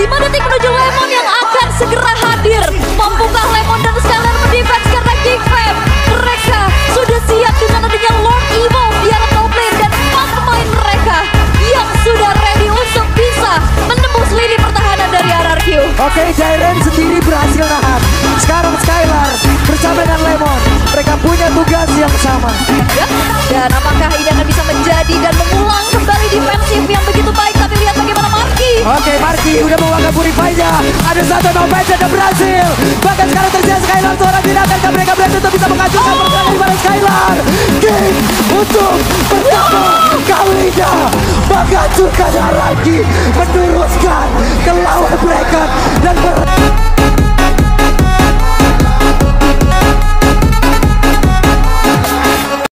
5 detik menuju Lemon yang akan segera hadir. Mampukah Lemon dan Skylar mendefense karena King Fam? Mereka sudah siap dengan adanya Lord Evo, Diana top lane dan pemain mereka yang sudah ready untuk bisa menembus lini pertahanan dari RRQ. Oke, Jairen sendiri berhasil nahan. Sekarang Skylar bersama dengan Lemon, mereka punya tugas yang sama. Ya, dan apakah ini akan bisa menjadi dan mengulang kembali defensif yang begitu baik? Tapi lihat bagaimana Marky. Oke, Marky udah mewakili Purify-nya. Ada satu knowledge dan berhasil. Bahkan sekarang terjadi Skylar seorang tidak akan mereka berhasil untuk bisa menghancurkan pertahanan daripada Skylar. King untuk pertama kalinya menghancurkan lagi, meneruskan